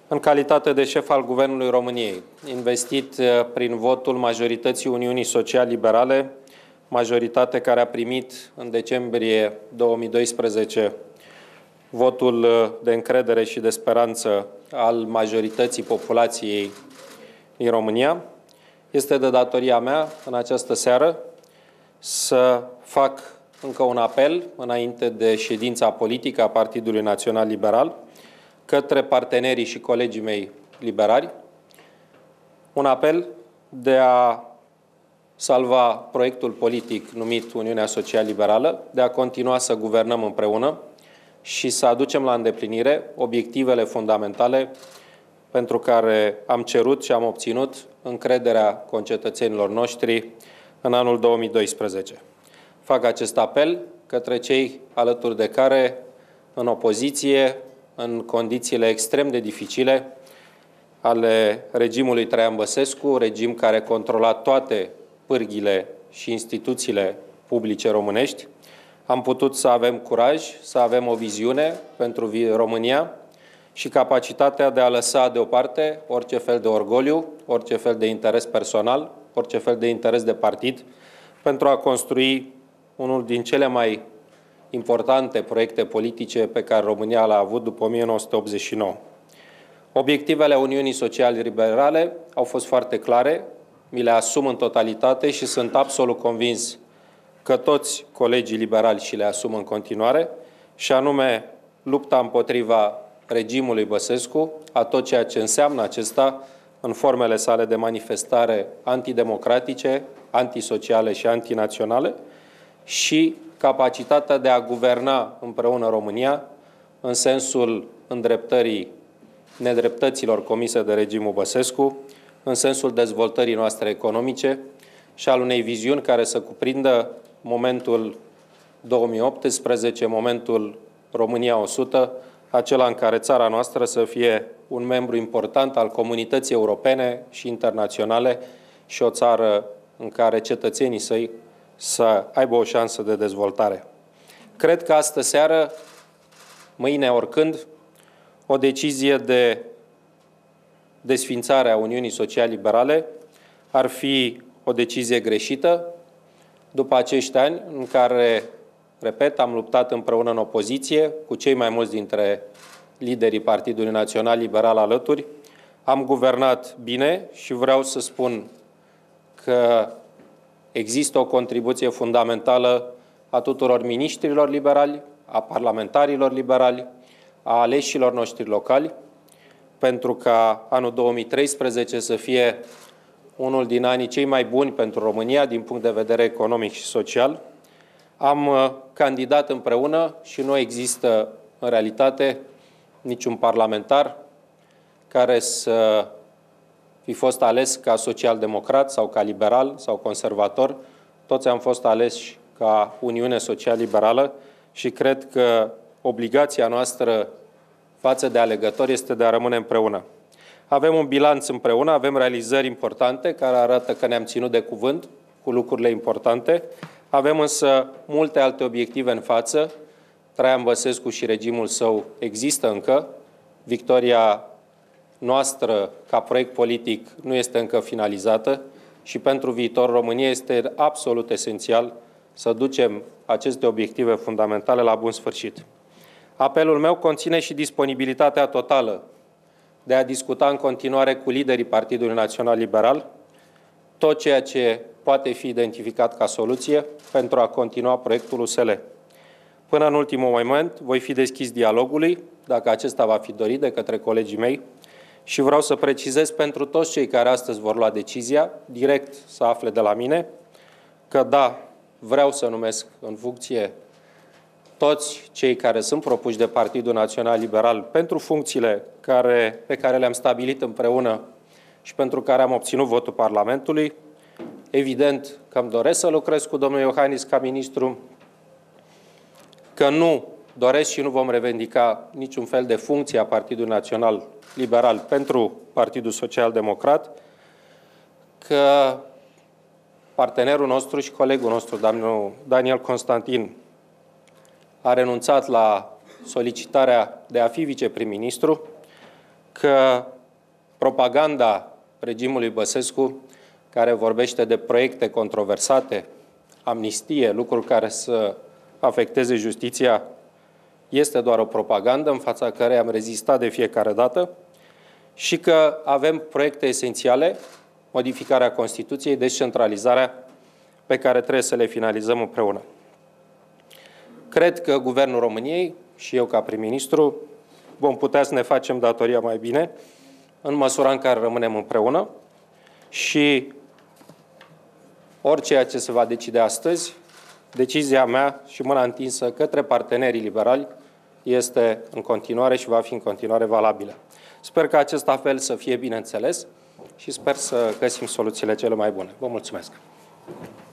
În calitate de șef al Guvernului României, investit prin votul majorității Uniunii Social-Liberale, majoritate care a primit în decembrie 2012 votul de încredere și de speranță al majorității populației din România, este de datoria mea în această seară să fac încă un apel înainte de ședința politică a Partidului Național Liberal către partenerii și colegii mei liberali, un apel de a salva proiectul politic numit Uniunea Social-Liberală, de a continua să guvernăm împreună și să aducem la îndeplinire obiectivele fundamentale pentru care am cerut și am obținut încrederea concetățenilor noștri în anul 2012. Fac acest apel către cei alături de care, în opoziție, în condițiile extrem de dificile ale regimului Traian Băsescu, regim care controla toate pârghile și instituțiile publice românești, am putut să avem curaj, să avem o viziune pentru România și capacitatea de a lăsa deoparte orice fel de orgoliu, orice fel de interes personal, orice fel de interes de partid, pentru a construi unul din cele mai importante proiecte politice pe care România le-a avut după 1989. Obiectivele Uniunii Social-Liberale au fost foarte clare, mi le asum în totalitate și sunt absolut convins că toți colegii liberali și le asumă în continuare, și anume lupta împotriva regimului Băsescu, a tot ceea ce înseamnă acesta în formele sale de manifestare antidemocratice, antisociale și antinaționale, și capacitatea de a guverna împreună România în sensul îndreptării nedreptăților comise de regimul Băsescu, în sensul dezvoltării noastre economice și al unei viziuni care să cuprindă momentul 2018, momentul România 100, acela în care țara noastră să fie un membru important al comunității europene și internaționale și o țară în care cetățenii săi să aibă o șansă de dezvoltare. Cred că astă seară, mâine oricând, o decizie de desființare a Uniunii Social-Liberale ar fi o decizie greșită după acești ani în care, repet, am luptat împreună în opoziție cu cei mai mulți dintre liderii Partidului Național Liberal alături. Am guvernat bine și vreau să spun că există o contribuție fundamentală a tuturor miniștrilor liberali, a parlamentarilor liberali, a aleșilor noștri locali, pentru ca anul 2013 să fie unul din anii cei mai buni pentru România din punct de vedere economic și social. Am candidat împreună și nu există în realitate niciun parlamentar care să fi fost ales ca social-democrat sau ca liberal sau conservator. Toți am fost aleși ca Uniune Social-Liberală și cred că obligația noastră față de alegători este de a rămâne împreună. Avem un bilanț împreună, avem realizări importante care arată că ne-am ținut de cuvânt cu lucrurile importante. Avem însă multe alte obiective în față. Traian Băsescu și regimul său există încă. Victoria noastră ca proiect politic nu este încă finalizată și pentru viitor România este absolut esențial să ducem aceste obiective fundamentale la bun sfârșit. Apelul meu conține și disponibilitatea totală de a discuta în continuare cu liderii Partidului Național Liberal tot ceea ce poate fi identificat ca soluție pentru a continua proiectul USL. Până în ultimul moment voi fi deschis dialogului, dacă acesta va fi dorit de către colegii mei, și vreau să precizez pentru toți cei care astăzi vor lua decizia, direct să afle de la mine, că da, vreau să numesc în funcție toți cei care sunt propuși de Partidul Național Liberal pentru funcțiile pe care le-am stabilit împreună și pentru care am obținut votul Parlamentului. Evident că îmi doresc să lucrez cu domnul Iohannis ca ministru, că nu doresc și nu vom revendica niciun fel de funcție a Partidului Național Liberal pentru Partidul Social Democrat, că partenerul nostru și colegul nostru, domnul Daniel Constantin, a renunțat la solicitarea de a fi viceprim-ministru, că propaganda regimului Băsescu, care vorbește de proiecte controversate, amnistie, lucruri care să afecteze justiția, este doar o propagandă în fața căreia am rezistat de fiecare dată și că avem proiecte esențiale, modificarea Constituției, descentralizarea, pe care trebuie să le finalizăm împreună. Cred că Guvernul României și eu ca prim-ministru vom putea să ne facem datoria mai bine în măsura în care rămânem împreună și orice ce se va decide astăzi, decizia mea și mâna întinsă către partenerii liberali este în continuare și va fi în continuare valabilă. Sper că acest apel să fie bine înțeles și sper să găsim soluțiile cele mai bune. Vă mulțumesc!